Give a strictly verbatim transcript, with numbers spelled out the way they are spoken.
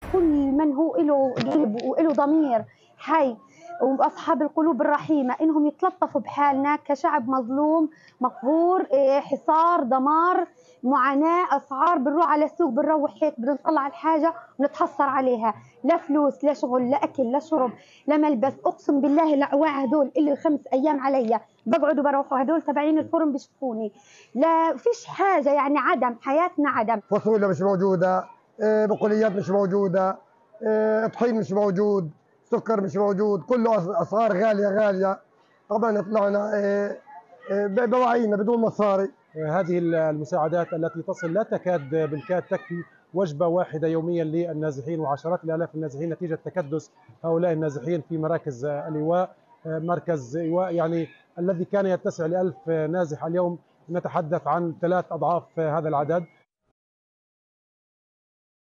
كل من هو له قلب وله ضمير حي واصحاب القلوب الرحيمه انهم يتلطفوا بحالنا كشعب مظلوم مقهور، حصار، دمار، معاناه، اسعار، بنروح على السوق بنروح هيك بدنا نطلع الحاجه ونتحصر عليها، لا فلوس لا شغل لا اكل لا شرب لا ملبس. اقسم بالله الاعواء هدول اللي خمس ايام علي بقعد وبروحوا هدول تبعين الفرن بيشوفوني، لا فيش حاجه يعني عدم حياتنا عدم. فاصوليا مش موجوده، بقوليات مش موجوده، طحين مش موجود، سكر مش موجود، كله اسعار غاليه غاليه. طبعا طلعنا بوعينا بدون مصاري. هذه المساعدات التي تصل لا تكاد بالكاد تكفي وجبه واحده يوميا للنازحين وعشرات الالاف النازحين نتيجه تكدس هؤلاء النازحين في مراكز الايواء. مركز ايواء يعني الذي كان يتسع لألف نازح اليوم نتحدث عن ثلاث اضعاف هذا العدد.